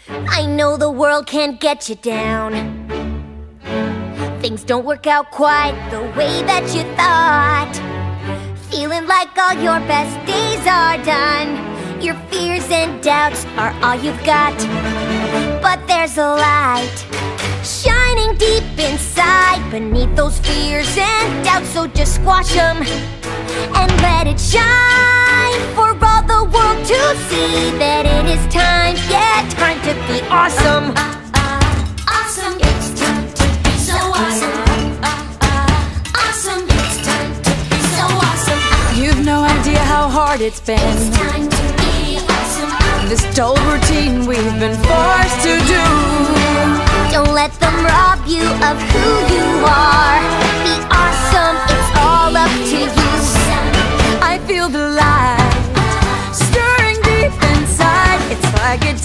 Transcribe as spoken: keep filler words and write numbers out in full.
I know the world can't get you down. Things don't work out quite the way that you thought. Feeling like all your best days are done. Your fears and doubts are all you've got. But there's a light shining deep inside, beneath those fears and doubts. So just squash them and let it shine for all the world to see that it is time, yeah, time to be awesome. Awesome, it's time to be so awesome. Awesome, it's time to be so awesome. You've no idea how hard it's been. It's time to be awesome. This dull routine we've been forced to do. Don't let them rob you of who you are. Be awesome, it's all up to you. I feel the light stirring deep inside. It's like it